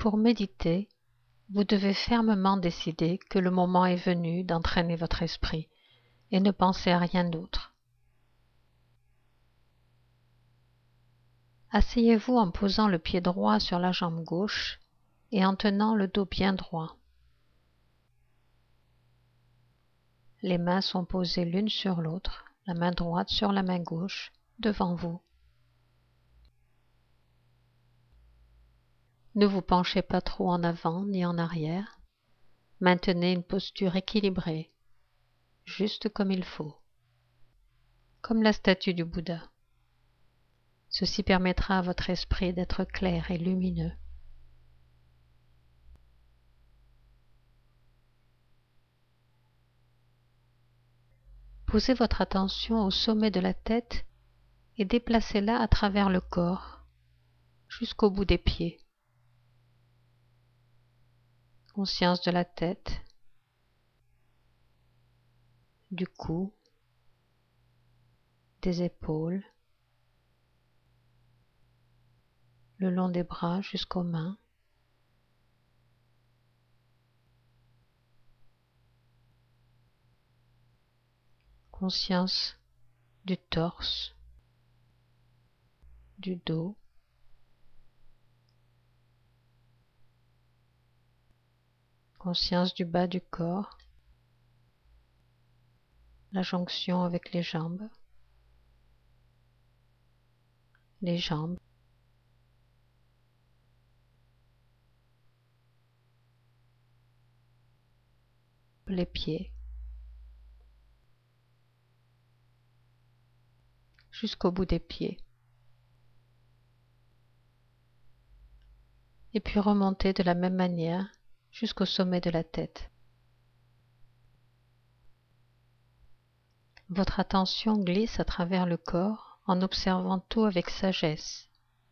Pour méditer, vous devez fermement décider que le moment est venu d'entraîner votre esprit et ne penser à rien d'autre. Asseyez-vous en posant le pied droit sur la jambe gauche et en tenant le dos bien droit. Les mains sont posées l'une sur l'autre, la main droite sur la main gauche, devant vous. Ne vous penchez pas trop en avant ni en arrière. Maintenez une posture équilibrée, juste comme il faut, comme la statue du Bouddha. Ceci permettra à votre esprit d'être clair et lumineux. Posez votre attention au sommet de la tête et déplacez-la à travers le corps, jusqu'au bout des pieds. Conscience de la tête, du cou, des épaules, le long des bras jusqu'aux mains. Conscience du torse, du dos, conscience du bas du corps, la jonction avec les jambes, les pieds, jusqu'au bout des pieds. Et puis remonter de la même manière jusqu'au sommet de la tête. Votre attention glisse à travers le corps en observant tout avec sagesse.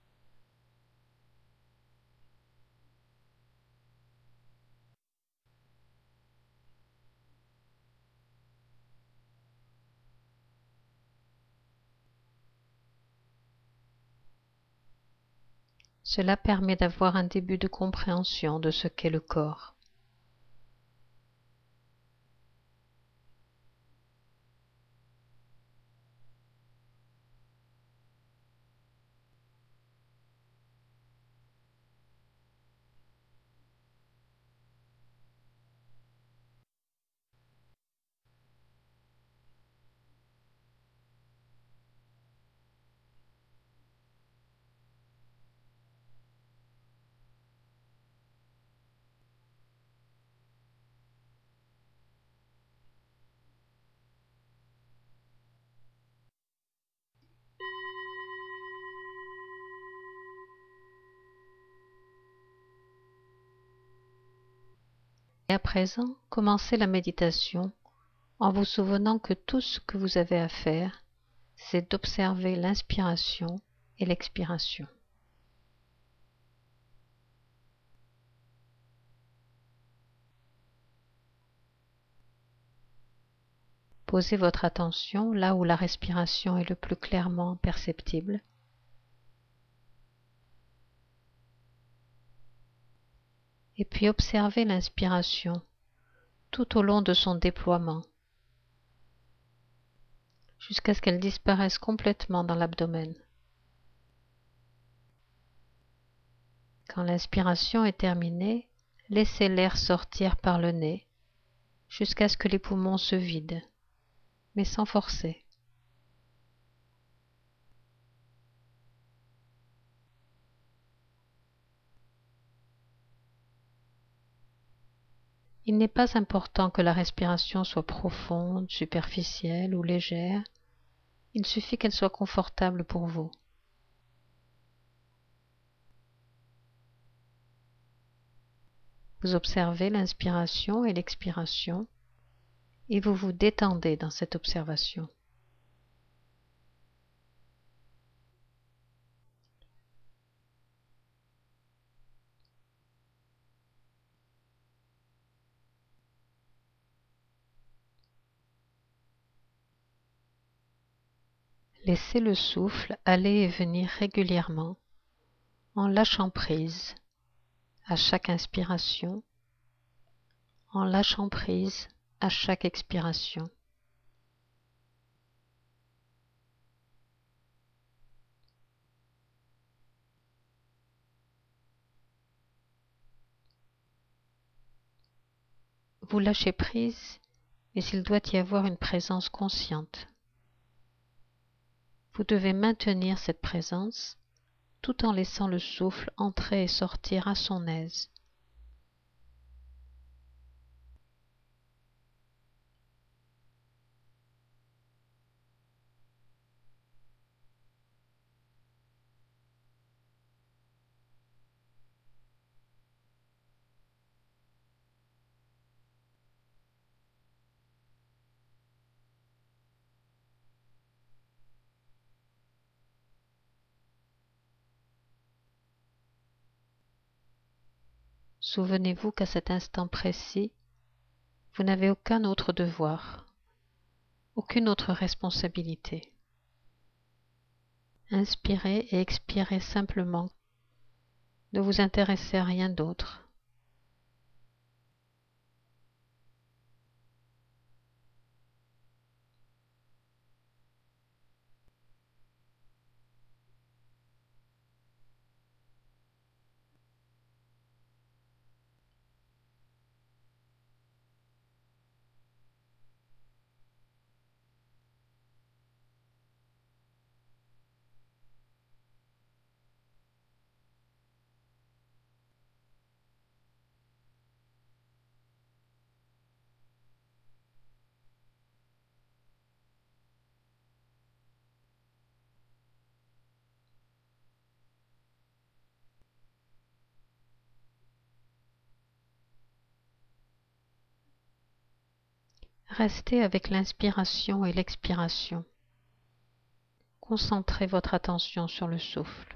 Cela permet d'avoir un début de compréhension de ce qu'est le corps. Et à présent, commencez la méditation en vous souvenant que tout ce que vous avez à faire, c'est d'observer l'inspiration et l'expiration. Posez votre attention là où la respiration est le plus clairement perceptible. Et puis observez l'inspiration tout au long de son déploiement, jusqu'à ce qu'elle disparaisse complètement dans l'abdomen. Quand l'inspiration est terminée, laissez l'air sortir par le nez jusqu'à ce que les poumons se vident, mais sans forcer. Il n'est pas important que la respiration soit profonde, superficielle ou légère. Il suffit qu'elle soit confortable pour vous. Vous observez l'inspiration et l'expiration et vous vous détendez dans cette observation. Laissez le souffle aller et venir régulièrement en lâchant prise, à chaque inspiration, en lâchant prise à chaque expiration. Vous lâchez prise, mais il doit y avoir une présence consciente. Vous devez maintenir cette présence tout en laissant le souffle entrer et sortir à son aise. Souvenez-vous qu'à cet instant précis, vous n'avez aucun autre devoir, aucune autre responsabilité. Inspirez et expirez simplement. Ne vous intéressez à rien d'autre. Restez avec l'inspiration et l'expiration. Concentrez votre attention sur le souffle.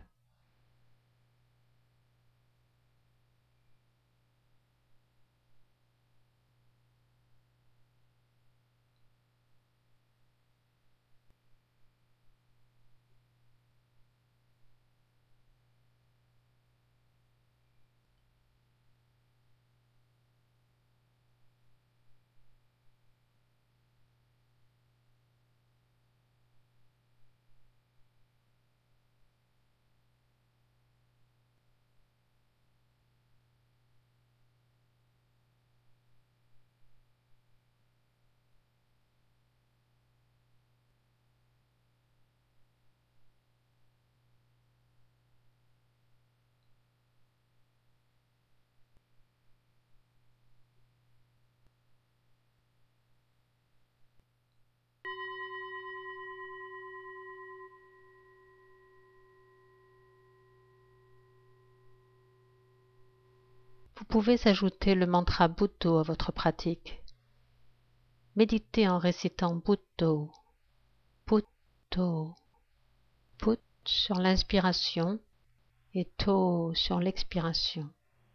Vous pouvez ajouter le mantra Buddho à votre pratique. Méditez en récitant Buddho, Buddho, Put sur l'inspiration et To sur l'expiration.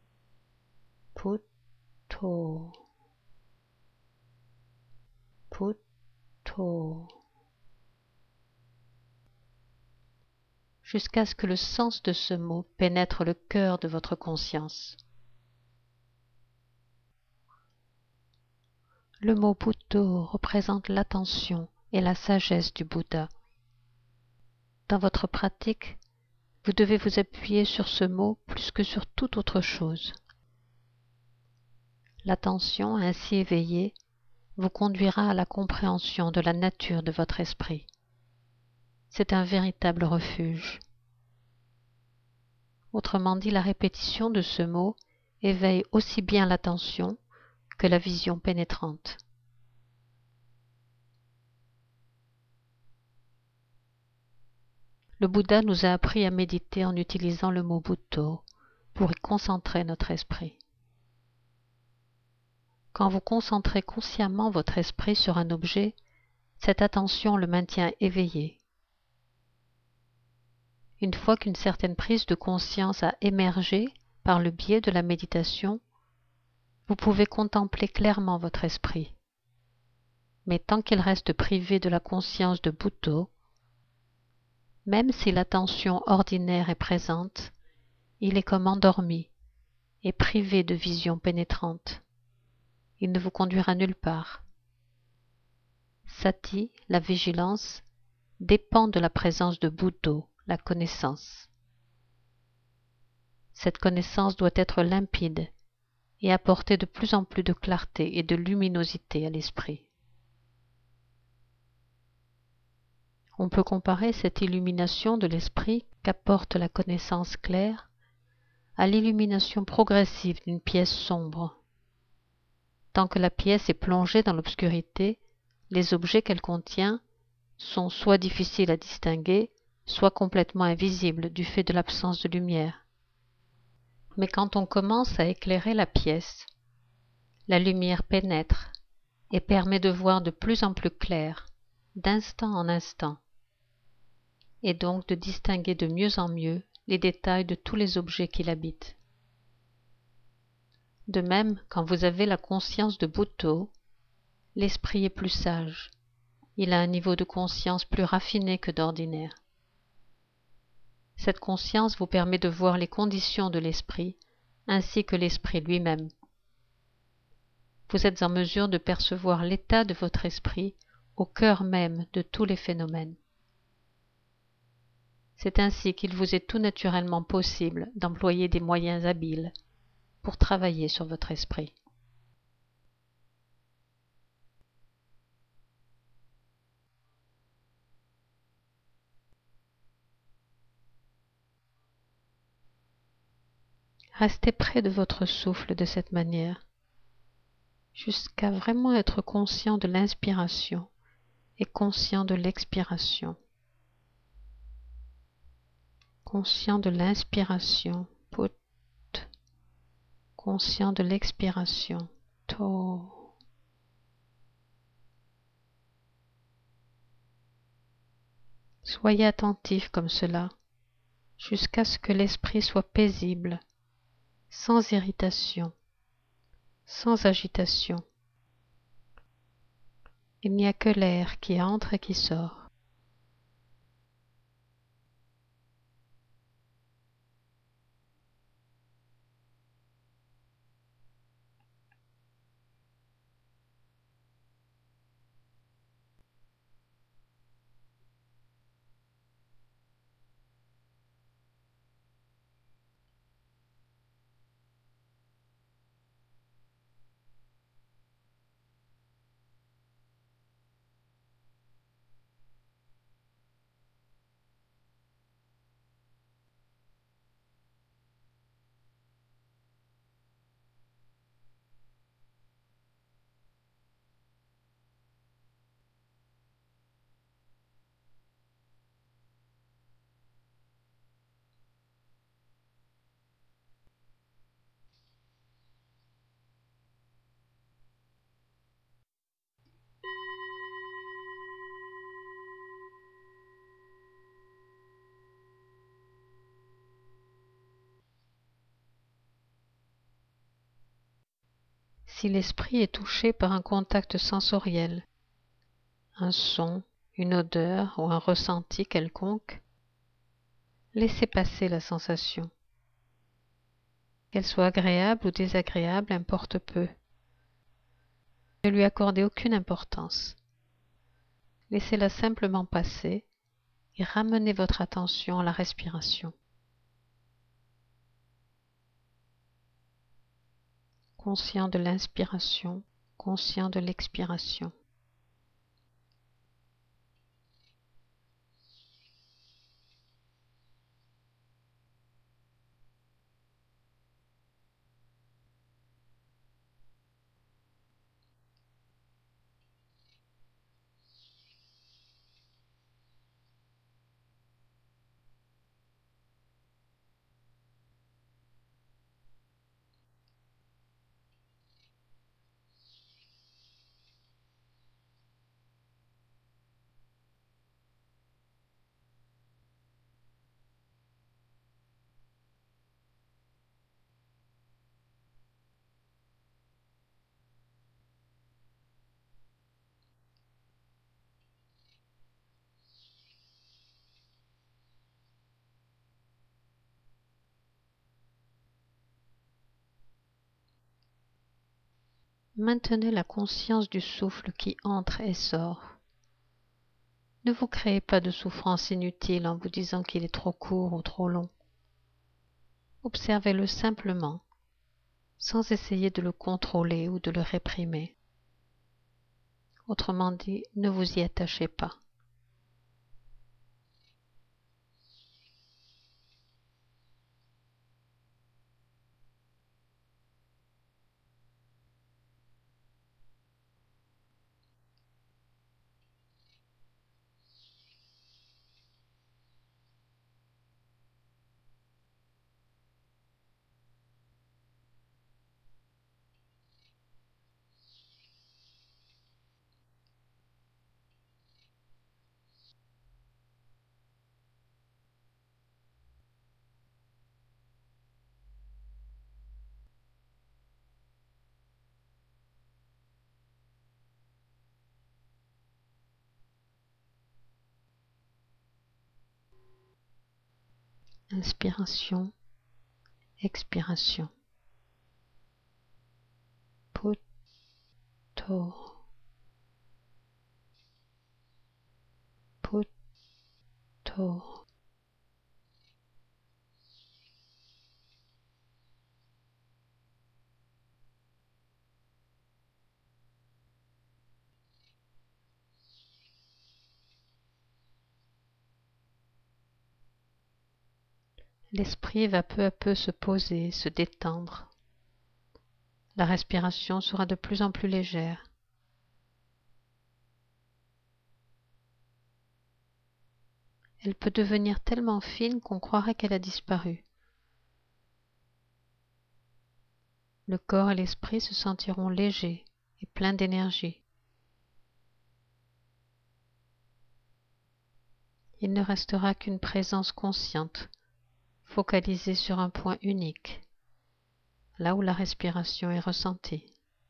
Buddho, Buddho. Jusqu'à ce que le sens de ce mot pénètre le cœur de votre conscience. Le mot Buddho représente l'attention et la sagesse du Bouddha. Dans votre pratique, vous devez vous appuyer sur ce mot plus que sur toute autre chose. L'attention ainsi éveillée vous conduira à la compréhension de la nature de votre esprit. C'est un véritable refuge. Autrement dit, la répétition de ce mot éveille aussi bien l'attention que la vision pénétrante. Le Bouddha nous a appris à méditer en utilisant le mot Buddho pour y concentrer notre esprit. Quand vous concentrez consciemment votre esprit sur un objet, cette attention le maintient éveillé. Une fois qu'une certaine prise de conscience a émergé par le biais de la méditation, vous pouvez contempler clairement votre esprit. Mais tant qu'il reste privé de la conscience de Buddho, même si l'attention ordinaire est présente, il est comme endormi, est privé de vision pénétrante. Il ne vous conduira nulle part. Sati, la vigilance, dépend de la présence de Buddho, la connaissance. Cette connaissance doit être limpide et apporter de plus en plus de clarté et de luminosité à l'esprit. On peut comparer cette illumination de l'esprit qu'apporte la connaissance claire à l'illumination progressive d'une pièce sombre. Tant que la pièce est plongée dans l'obscurité, les objets qu'elle contient sont soit difficiles à distinguer, soit complètement invisibles du fait de l'absence de lumière. Mais quand on commence à éclairer la pièce, la lumière pénètre et permet de voir de plus en plus clair, d'instant en instant, et donc de distinguer de mieux en mieux les détails de tous les objets qui l'habitent. De même, quand vous avez la conscience de Buddho, l'esprit est plus sage. Il a un niveau de conscience plus raffiné que d'ordinaire. Cette conscience vous permet de voir les conditions de l'esprit, ainsi que l'esprit lui-même. Vous êtes en mesure de percevoir l'état de votre esprit au cœur même de tous les phénomènes. C'est ainsi qu'il vous est tout naturellement possible d'employer des moyens habiles pour travailler sur votre esprit. Restez près de votre souffle de cette manière, jusqu'à vraiment être conscient de l'inspiration et conscient de l'expiration. Conscient de l'inspiration, put. Conscient de l'expiration, to. Soyez attentif comme cela, jusqu'à ce que l'esprit soit paisible, sans irritation, sans agitation. Il n'y a que l'air qui entre et qui sort. Si l'esprit est touché par un contact sensoriel, un son, une odeur ou un ressenti quelconque, laissez passer la sensation. Qu'elle soit agréable ou désagréable importe peu. Ne lui accordez aucune importance. Laissez-la simplement passer et ramenez votre attention à la respiration. Conscient de l'inspiration, conscient de l'expiration. Maintenez la conscience du souffle qui entre et sort. Ne vous créez pas de souffrance inutile en vous disant qu'il est trop court ou trop long. Observez-le simplement, sans essayer de le contrôler ou de le réprimer. Autrement dit, ne vous y attachez pas. Inspiration, expiration. Poto, poto. L'esprit va peu à peu se poser, se détendre. La respiration sera de plus en plus légère. Elle peut devenir tellement fine qu'on croirait qu'elle a disparu. Le corps et l'esprit se sentiront légers et pleins d'énergie. Il ne restera qu'une présence consciente, focalisée sur un point unique, là où la respiration est ressentie.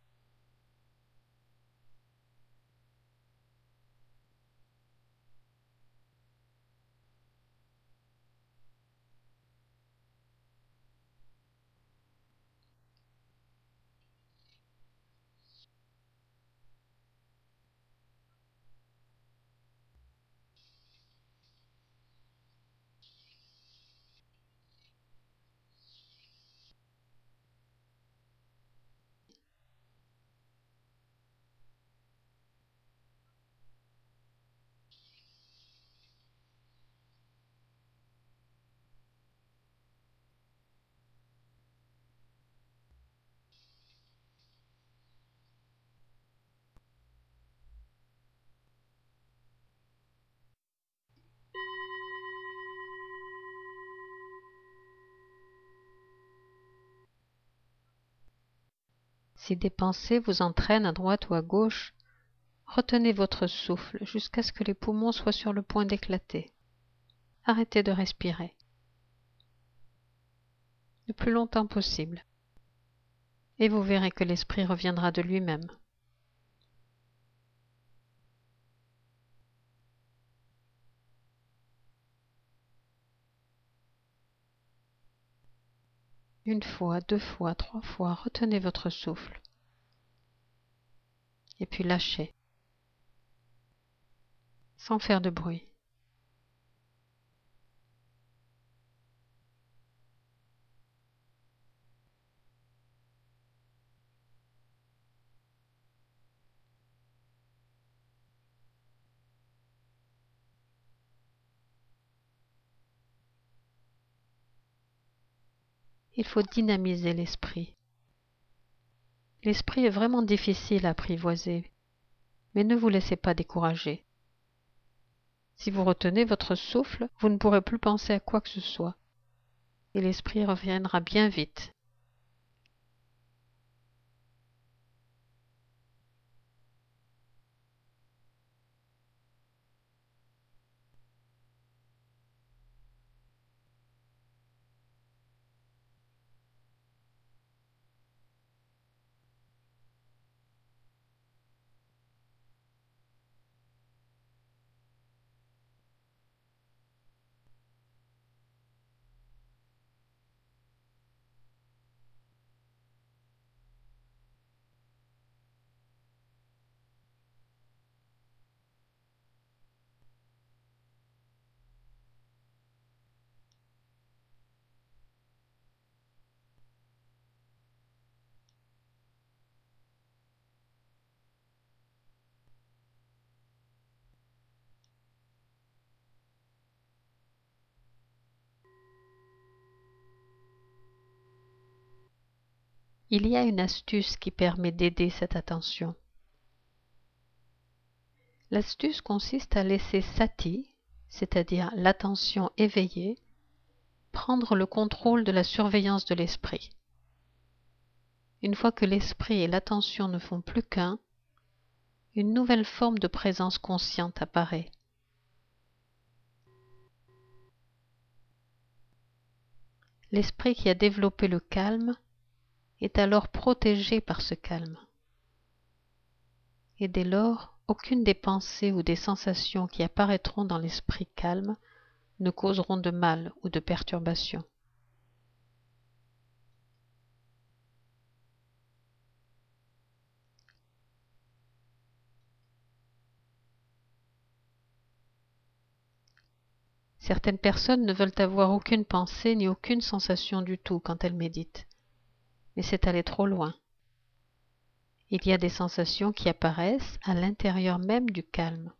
Si des pensées vous entraînent à droite ou à gauche, retenez votre souffle jusqu'à ce que les poumons soient sur le point d'éclater. Arrêtez de respirer le plus longtemps possible, et vous verrez que l'esprit reviendra de lui-même. Une fois, 2 fois, 3 fois, retenez votre souffle, et puis lâchez, sans faire de bruit. Il faut dynamiser l'esprit. L'esprit est vraiment difficile à apprivoiser, mais ne vous laissez pas décourager. Si vous retenez votre souffle, vous ne pourrez plus penser à quoi que ce soit, et l'esprit reviendra bien vite. Il y a une astuce qui permet d'aider cette attention. L'astuce consiste à laisser sati, c'est-à-dire l'attention éveillée, prendre le contrôle de la surveillance de l'esprit. Une fois que l'esprit et l'attention ne font plus qu'un, une nouvelle forme de présence consciente apparaît. L'esprit qui a développé le calme est alors protégé par ce calme. Et dès lors, aucune des pensées ou des sensations qui apparaîtront dans l'esprit calme ne causeront de mal ou de perturbation. Certaines personnes ne veulent avoir aucune pensée ni aucune sensation du tout quand elles méditent, mais c'est aller trop loin. Il y a des sensations qui apparaissent à l'intérieur même du calme.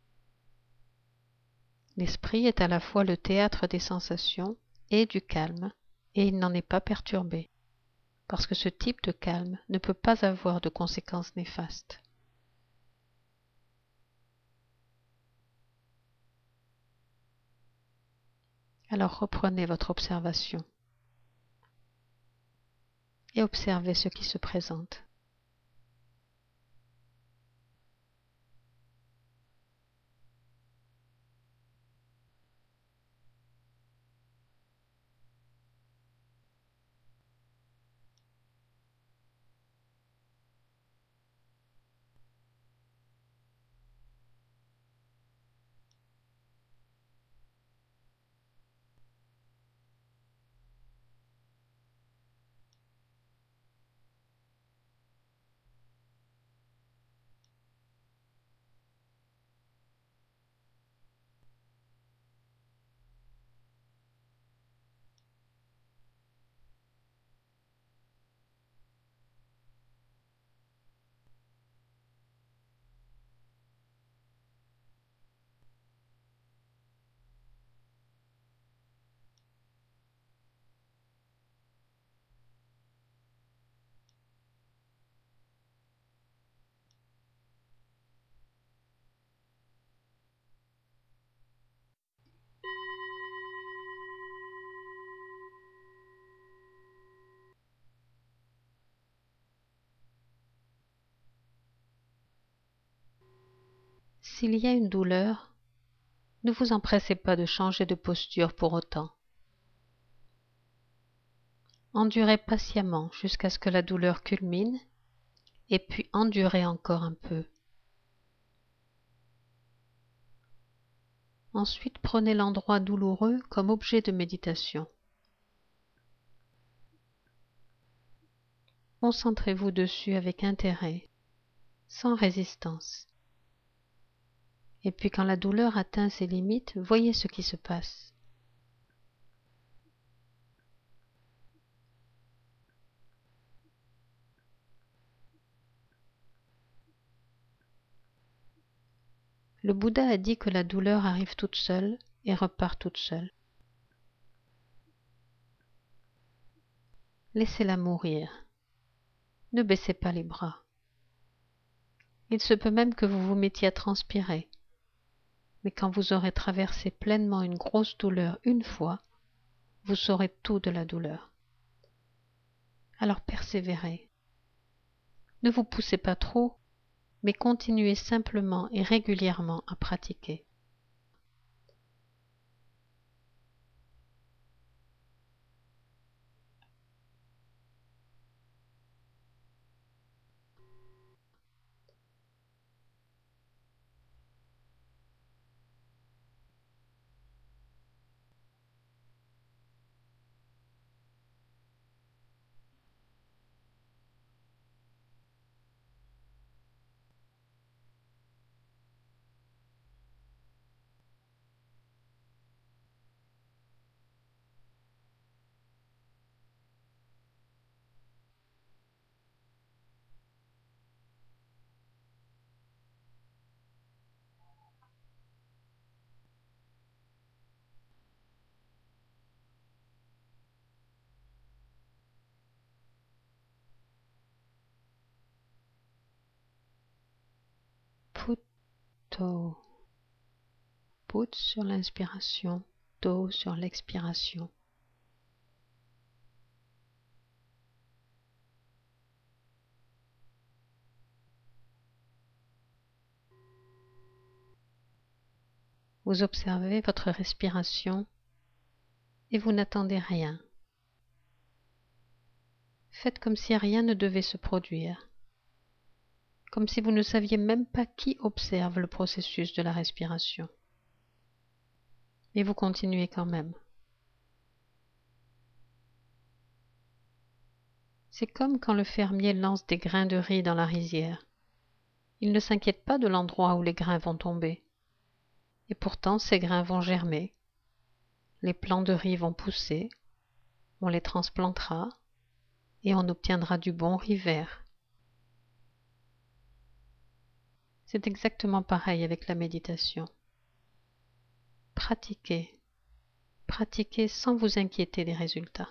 L'esprit est à la fois le théâtre des sensations et du calme, et il n'en est pas perturbé, parce que ce type de calme ne peut pas avoir de conséquences néfastes. Alors reprenez votre observation et observez ce qui se présente. S'il y a une douleur, ne vous empressez pas de changer de posture pour autant. Endurez patiemment jusqu'à ce que la douleur culmine, et puis endurez encore un peu. Ensuite, prenez l'endroit douloureux comme objet de méditation. Concentrez-vous dessus avec intérêt, sans résistance. Et puis quand la douleur atteint ses limites, voyez ce qui se passe. Le Bouddha a dit que la douleur arrive toute seule et repart toute seule. Laissez-la mourir. Ne baissez pas les bras. Il se peut même que vous vous mettiez à transpirer. Mais quand vous aurez traversé pleinement une grosse douleur une fois, vous saurez tout de la douleur. Alors persévérez. Ne vous poussez pas trop, mais continuez simplement et régulièrement à pratiquer. Put-to. Put sur l'inspiration, to sur l'expiration. Vous observez votre respiration et vous n'attendez rien. Faites comme si rien ne devait se produire, comme si vous ne saviez même pas qui observe le processus de la respiration. Et vous continuez quand même. C'est comme quand le fermier lance des grains de riz dans la rizière. Il ne s'inquiète pas de l'endroit où les grains vont tomber. Et pourtant, ces grains vont germer. Les plants de riz vont pousser, on les transplantera et on obtiendra du bon riz vert. C'est exactement pareil avec la méditation. Pratiquez, pratiquez sans vous inquiéter des résultats.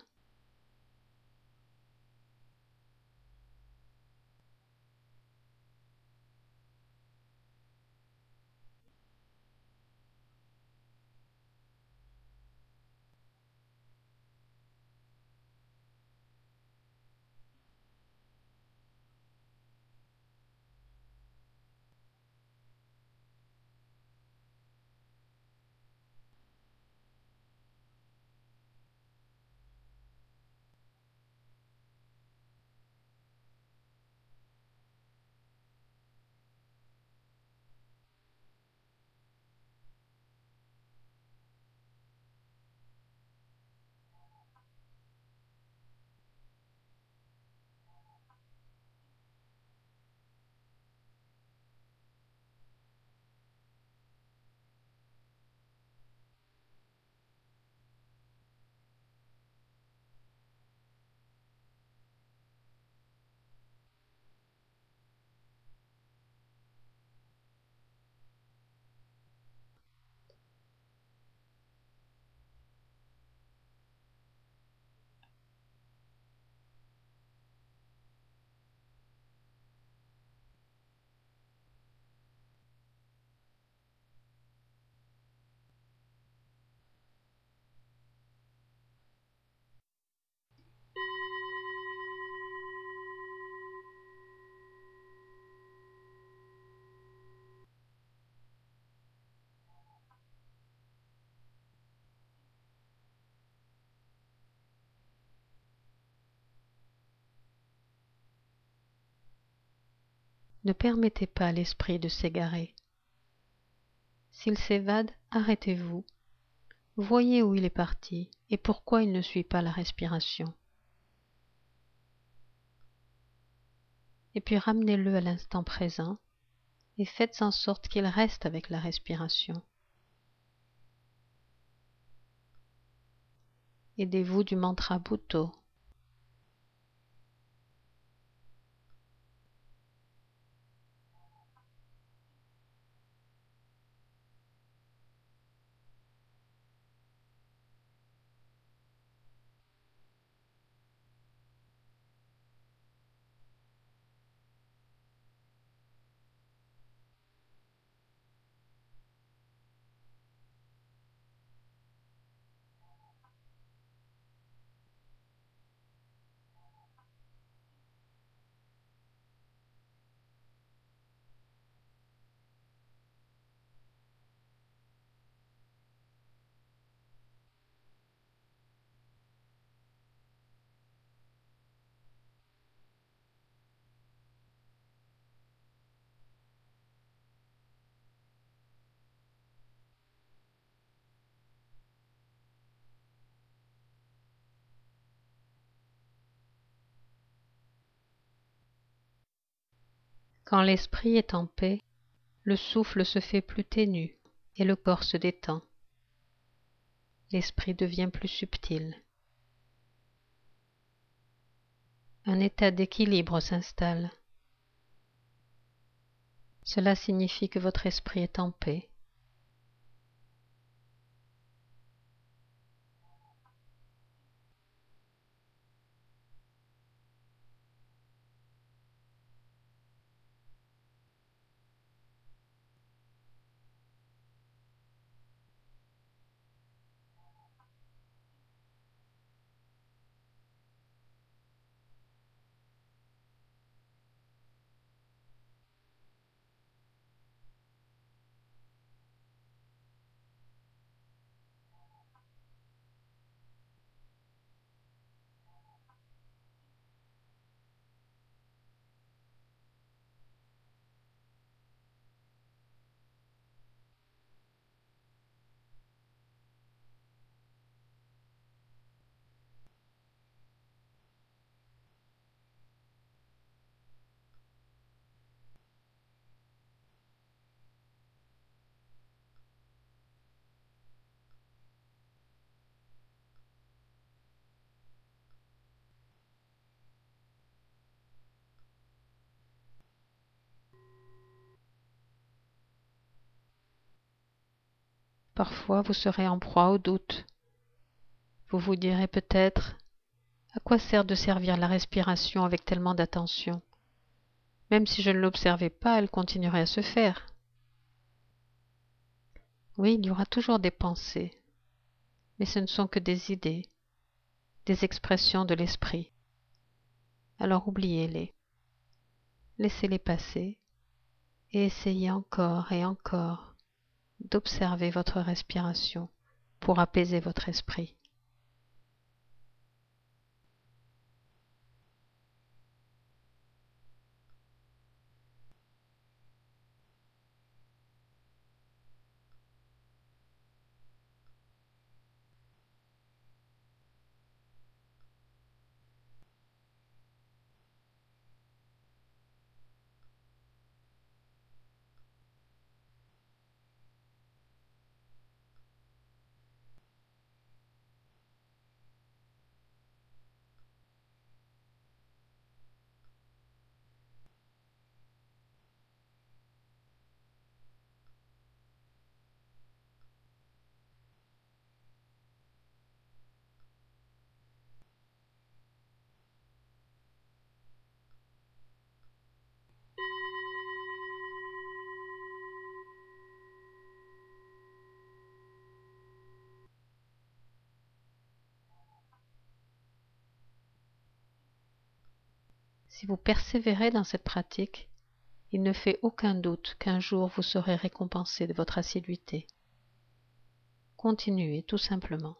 Ne permettez pas à l'esprit de s'égarer. S'il s'évade, arrêtez-vous. Voyez où il est parti et pourquoi il ne suit pas la respiration. Et puis ramenez-le à l'instant présent et faites en sorte qu'il reste avec la respiration. Aidez-vous du mantra Bhutto. Quand l'esprit est en paix, le souffle se fait plus ténu et le corps se détend. L'esprit devient plus subtil. Un état d'équilibre s'installe. Cela signifie que votre esprit est en paix. Parfois vous serez en proie au doute. Vous vous direz peut-être: à quoi sert de servir la respiration avec tellement d'attention? Même si je ne l'observais pas, elle continuerait à se faire. Oui, il y aura toujours des pensées, mais ce ne sont que des idées, des expressions de l'esprit. Alors oubliez-les, laissez-les passer et essayez encore et encore d'observer votre respiration pour apaiser votre esprit. Si vous persévérez dans cette pratique, il ne fait aucun doute qu'un jour vous serez récompensé de votre assiduité. Continuez tout simplement.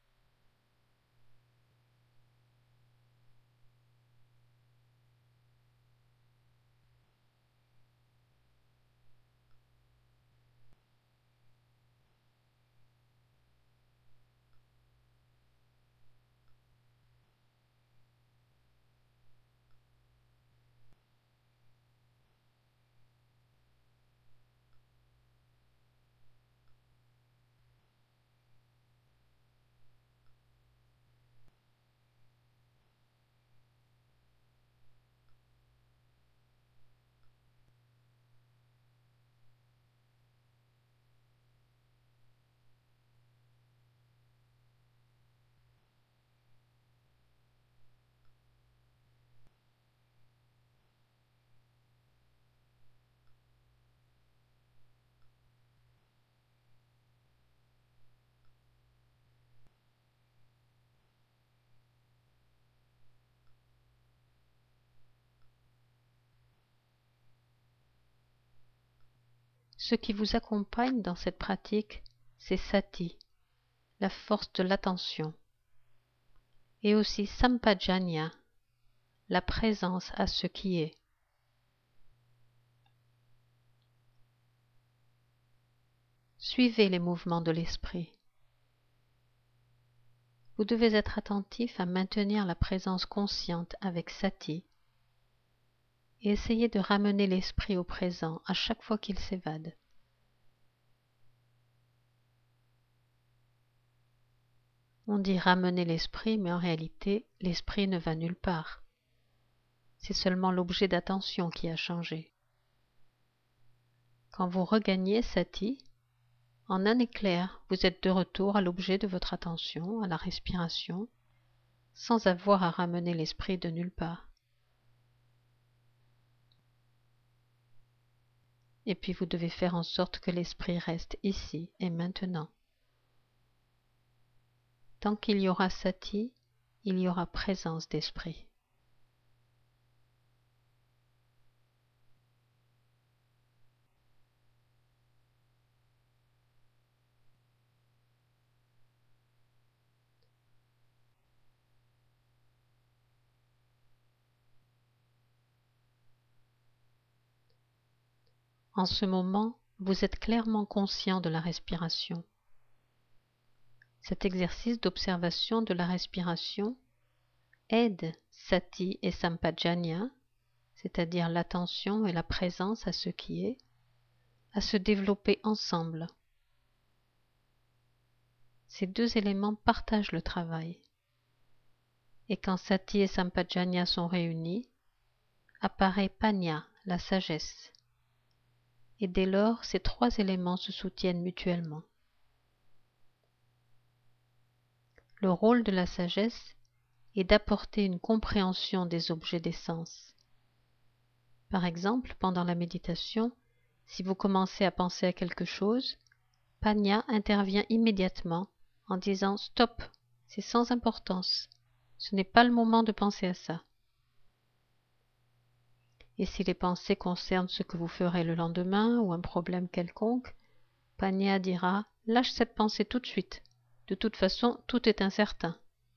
Ce qui vous accompagne dans cette pratique, c'est Sati, la force de l'attention, et aussi Sampajanya, la présence à ce qui est. Suivez les mouvements de l'esprit. Vous devez être attentif à maintenir la présence consciente avec Sati et essayer de ramener l'esprit au présent à chaque fois qu'il s'évade. On dit ramener l'esprit, mais en réalité, l'esprit ne va nulle part. C'est seulement l'objet d'attention qui a changé. Quand vous regagnez Sati, en un éclair, vous êtes de retour à l'objet de votre attention, à la respiration, sans avoir à ramener l'esprit de nulle part. Et puis vous devez faire en sorte que l'esprit reste ici et maintenant. Tant qu'il y aura Sati, il y aura présence d'esprit. En ce moment, vous êtes clairement conscient de la respiration. Cet exercice d'observation de la respiration aide Sati et Sampajanya, c'est-à-dire l'attention et la présence à ce qui est, à se développer ensemble. Ces deux éléments partagent le travail. Et quand Sati et Sampajanya sont réunis, apparaît Panya, la sagesse. Et dès lors, ces trois éléments se soutiennent mutuellement. Le rôle de la sagesse est d'apporter une compréhension des objets des sens. Par exemple, pendant la méditation, si vous commencez à penser à quelque chose, Panya intervient immédiatement en disant « Stop, c'est sans importance, ce n'est pas le moment de penser à ça ». Et si les pensées concernent ce que vous ferez le lendemain ou un problème quelconque, Panya dira « Lâche cette pensée tout de suite, de toute façon tout est incertain ».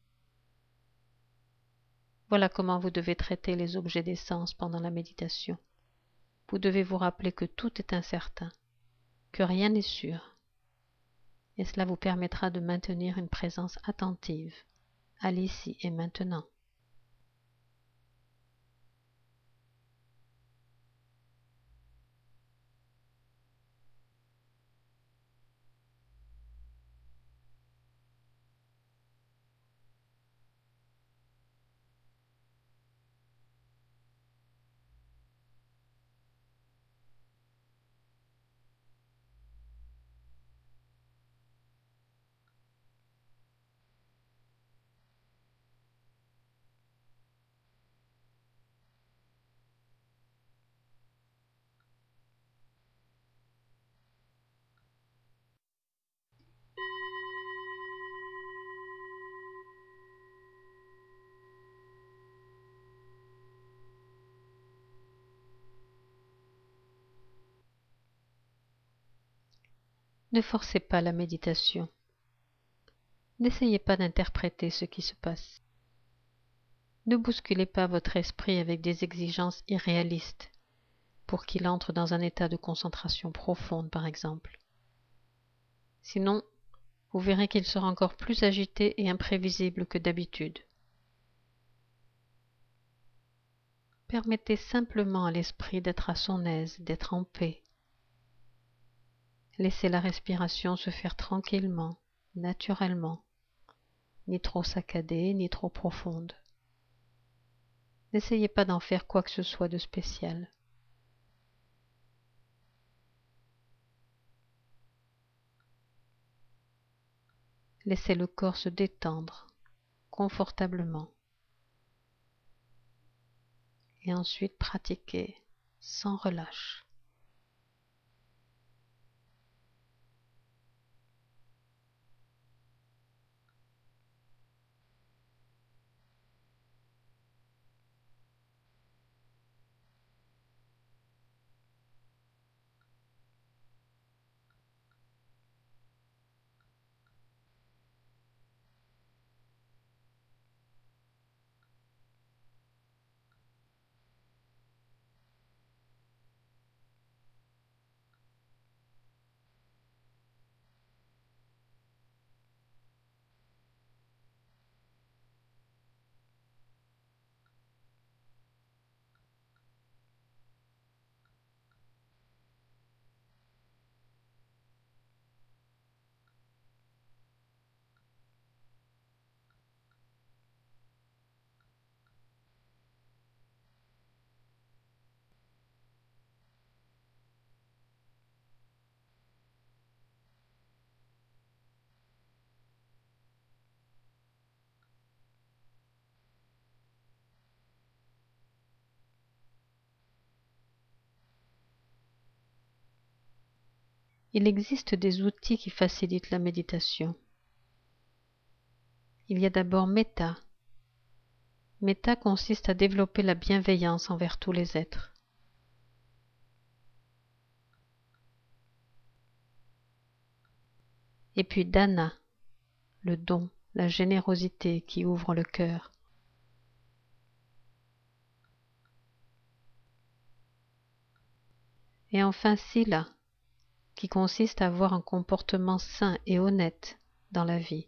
Voilà comment vous devez traiter les objets des sens pendant la méditation. Vous devez vous rappeler que tout est incertain, que rien n'est sûr. Et cela vous permettra de maintenir une présence attentive à l'ici et maintenant. Ne forcez pas la méditation. N'essayez pas d'interpréter ce qui se passe. Ne bousculez pas votre esprit avec des exigences irréalistes pour qu'il entre dans un état de concentration profonde, par exemple. Sinon, vous verrez qu'il sera encore plus agité et imprévisible que d'habitude. Permettez simplement à l'esprit d'être à son aise, d'être en paix. Laissez la respiration se faire tranquillement, naturellement, ni trop saccadée, ni trop profonde. N'essayez pas d'en faire quoi que ce soit de spécial. Laissez le corps se détendre confortablement et ensuite pratiquez sans relâche. Il existe des outils qui facilitent la méditation. Il y a d'abord Metta. Metta consiste à développer la bienveillance envers tous les êtres. Et puis Dana, le don, la générosité qui ouvre le cœur. Et enfin Sila, qui consiste à avoir un comportement sain et honnête dans la vie.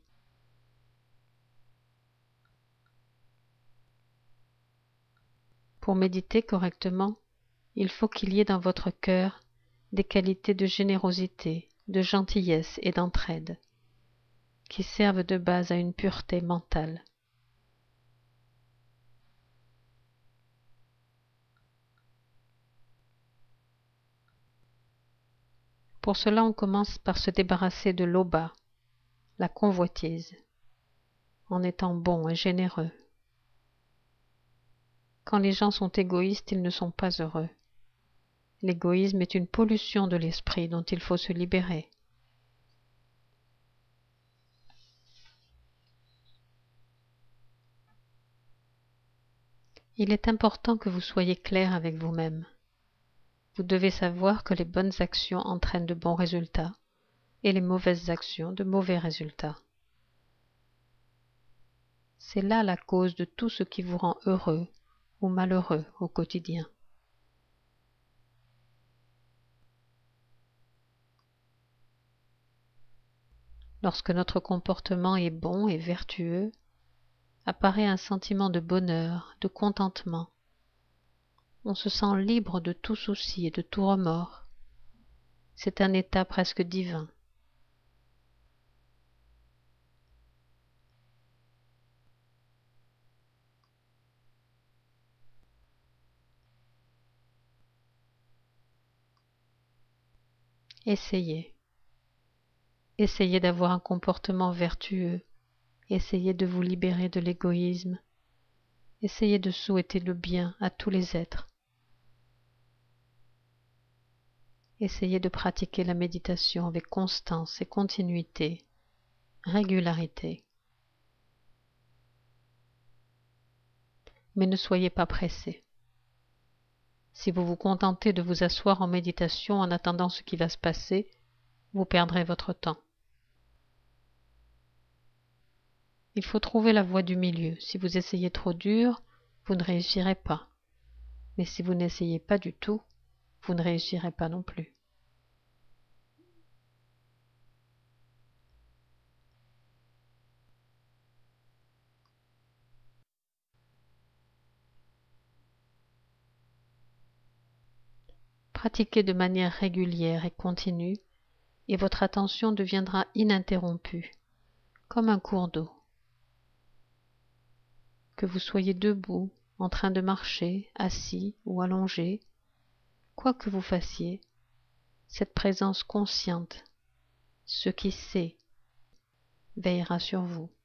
Pour méditer correctement, il faut qu'il y ait dans votre cœur des qualités de générosité, de gentillesse et d'entraide, qui servent de base à une pureté mentale. Pour cela, on commence par se débarrasser de l'oba, la convoitise. en étant bon et généreux. Quand les gens sont égoïstes, ils ne sont pas heureux. L'égoïsme est une pollution de l'esprit dont il faut se libérer. Il est important que vous soyez clair avec vous-même. Vous devez savoir que les bonnes actions entraînent de bons résultats et les mauvaises actions de mauvais résultats. C'est là la cause de tout ce qui vous rend heureux ou malheureux au quotidien. Lorsque notre comportement est bon et vertueux, apparaît un sentiment de bonheur, de contentement. On se sent libre de tout souci et de tout remords. C'est un état presque divin. Essayez. Essayez d'avoir un comportement vertueux. Essayez de vous libérer de l'égoïsme. Essayez de souhaiter le bien à tous les êtres. Essayez de pratiquer la méditation avec constance et continuité, régularité. Mais ne soyez pas pressé. Si vous vous contentez de vous asseoir en méditation en attendant ce qui va se passer, vous perdrez votre temps. Il faut trouver la voie du milieu. Si vous essayez trop dur, vous ne réussirez pas. Mais si vous n'essayez pas du tout, vous ne réussirez pas non plus. Pratiquez de manière régulière et continue, et votre attention deviendra ininterrompue, comme un cours d'eau. Que vous soyez debout, en train de marcher, assis ou allongé, quoi que vous fassiez, cette présence consciente, ce qui sait, veillera sur vous.